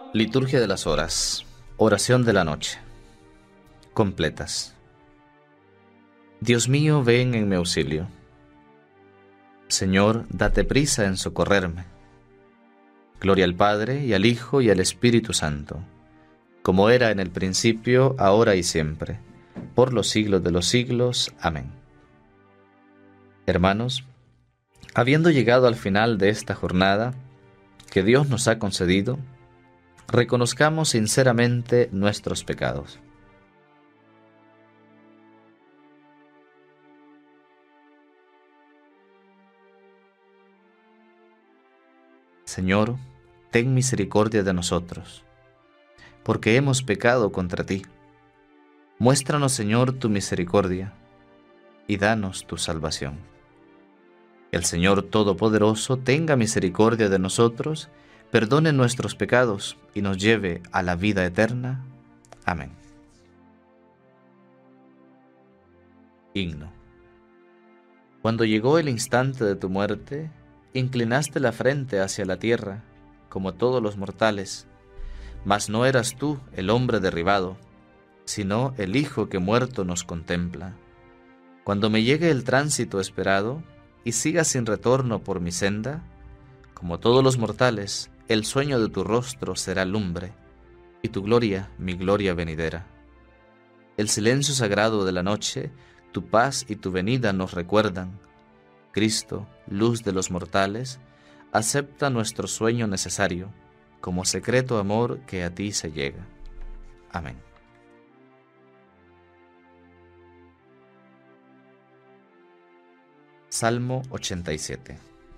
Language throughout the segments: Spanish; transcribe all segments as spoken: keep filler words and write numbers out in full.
Liturgia de las horas. Oración de la noche. Completas. Dios mío, ven en mi auxilio. Señor, date prisa en socorrerme. Gloria al Padre, y al Hijo, y al Espíritu Santo, como era en el principio, ahora y siempre, por los siglos de los siglos. Amén. Hermanos, habiendo llegado al final de esta jornada que Dios nos ha concedido, reconozcamos sinceramente nuestros pecados. Señor, ten misericordia de nosotros, porque hemos pecado contra ti. Muéstranos, Señor, tu misericordia, y danos tu salvación. El Señor Todopoderoso tenga misericordia de nosotros, perdone nuestros pecados y nos lleve a la vida eterna. Amén. Himno. Cuando llegó el instante de tu muerte, inclinaste la frente hacia la tierra, como todos los mortales, mas no eras tú el hombre derribado, sino el Hijo que muerto nos contempla. Cuando me llegue el tránsito esperado, y siga sin retorno por mi senda, como todos los mortales, el sueño de tu rostro será lumbre, y tu gloria mi gloria venidera. El silencio sagrado de la noche, tu paz y tu venida nos recuerdan. Cristo, luz de los mortales, acepta nuestro sueño necesario, como secreto amor que a ti se llega. Amén. Salmo ochenta y siete.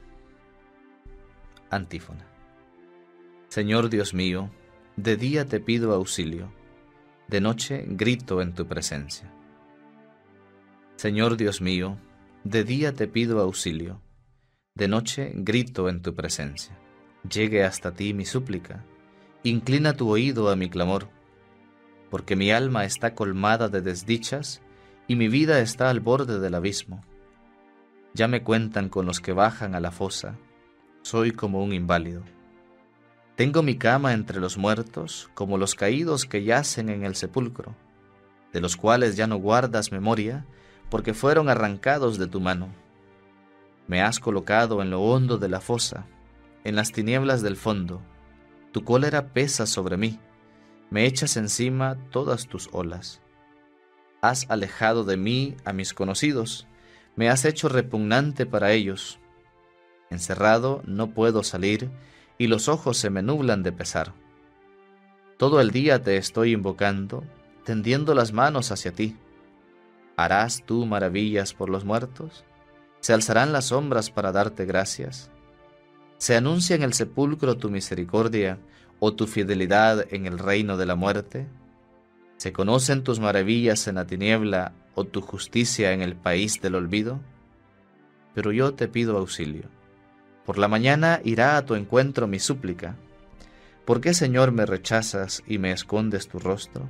Antífona. Señor Dios mío, de día te pido auxilio, de noche grito en tu presencia. Señor Dios mío, de día te pido auxilio, de noche grito en tu presencia. Llegue hasta ti mi súplica, inclina tu oído a mi clamor, porque mi alma está colmada de desdichas y mi vida está al borde del abismo. Ya me cuentan con los que bajan a la fosa, soy como un inválido. Tengo mi cama entre los muertos, como los caídos que yacen en el sepulcro, de los cuales ya no guardas memoria, porque fueron arrancados de tu mano. Me has colocado en lo hondo de la fosa, en las tinieblas del fondo. Tu cólera pesa sobre mí, me echas encima todas tus olas. Has alejado de mí a mis conocidos, me has hecho repugnante para ellos. Encerrado no puedo salir, y los ojos se me nublan de pesar. Todo el día te estoy invocando, tendiendo las manos hacia ti. ¿Harás tú maravillas por los muertos? ¿Se alzarán las sombras para darte gracias? ¿Se anuncia en el sepulcro tu misericordia o tu fidelidad en el reino de la muerte? ¿Se conocen tus maravillas en la tiniebla o tu justicia en el país del olvido? Pero yo te pido auxilio. Por la mañana irá a tu encuentro mi súplica. ¿Por qué, Señor, me rechazas y me escondes tu rostro?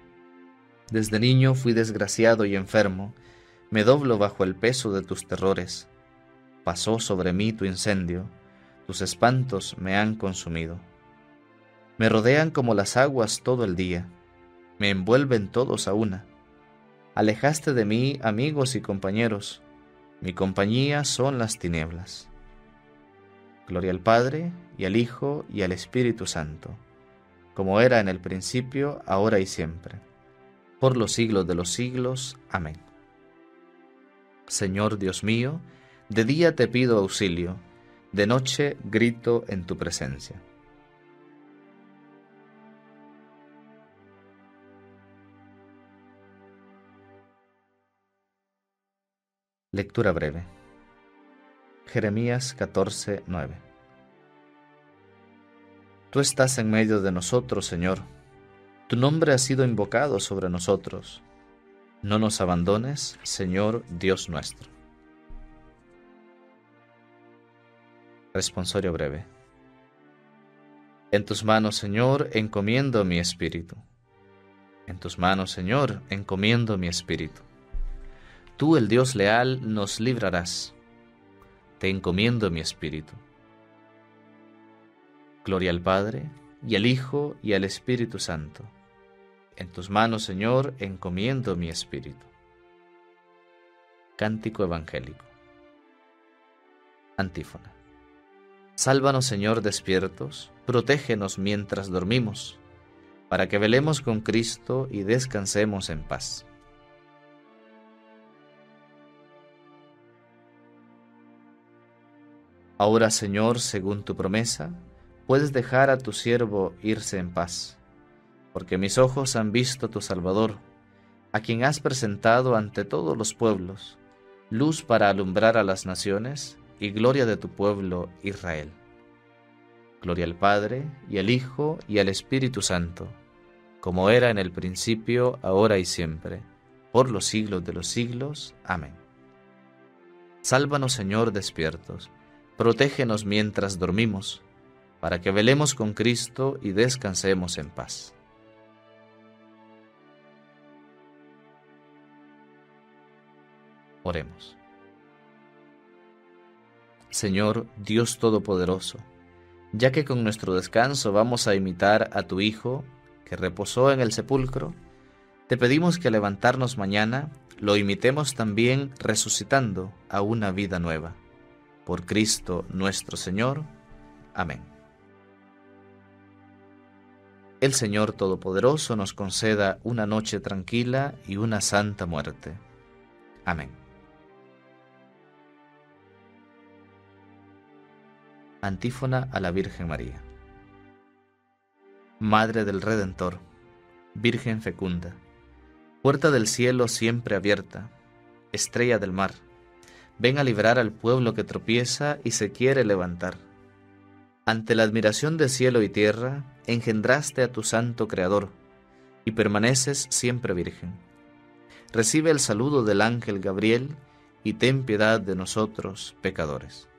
Desde niño fui desgraciado y enfermo, me doblo bajo el peso de tus terrores. Pasó sobre mí tu incendio, tus espantos me han consumido. Me rodean como las aguas todo el día, me envuelven todos a una. Alejaste de mí amigos y compañeros, mi compañía son las tinieblas. Gloria al Padre, y al Hijo, y al Espíritu Santo, como era en el principio, ahora y siempre, por los siglos de los siglos. Amén. Señor Dios mío, de día te pido auxilio, de noche grito en tu presencia. Lectura breve. Jeremías catorce, nueve. Tú estás en medio de nosotros, Señor. Tu nombre ha sido invocado sobre nosotros. No nos abandones, Señor Dios nuestro. Responsorio breve. En tus manos, Señor, encomiendo mi espíritu. En tus manos, Señor, encomiendo mi espíritu. Tú, el Dios leal, nos librarás. Te encomiendo mi espíritu. Gloria al Padre, y al Hijo, y al Espíritu Santo. En tus manos, Señor, encomiendo mi espíritu. Cántico evangélico. Antífona. Sálvanos, Señor, despiertos, protégenos mientras dormimos, para que velemos con Cristo y descansemos en paz. Ahora, Señor, según tu promesa, puedes dejar a tu siervo irse en paz, porque mis ojos han visto a tu Salvador, a quien has presentado ante todos los pueblos, luz para alumbrar a las naciones y gloria de tu pueblo Israel. Gloria al Padre, y al Hijo, y al Espíritu Santo, como era en el principio, ahora y siempre, por los siglos de los siglos. Amén. Sálvanos, Señor, despiertos, protégenos mientras dormimos, para que velemos con Cristo y descansemos en paz. Oremos. Señor, Dios Todopoderoso, ya que con nuestro descanso vamos a imitar a tu Hijo, que reposó en el sepulcro, te pedimos que al levantarnos mañana lo imitemos también resucitando a una vida nueva. Por Cristo nuestro Señor. Amén. El Señor Todopoderoso nos conceda una noche tranquila y una santa muerte. Amén. Antífona a la Virgen María. Madre del Redentor, Virgen fecunda, puerta del cielo siempre abierta, estrella del mar, ven a librar al pueblo que tropieza y se quiere levantar. Ante la admiración de cielo y tierra, engendraste a tu santo Creador, y permaneces siempre virgen. Recibe el saludo del ángel Gabriel, y ten piedad de nosotros, pecadores.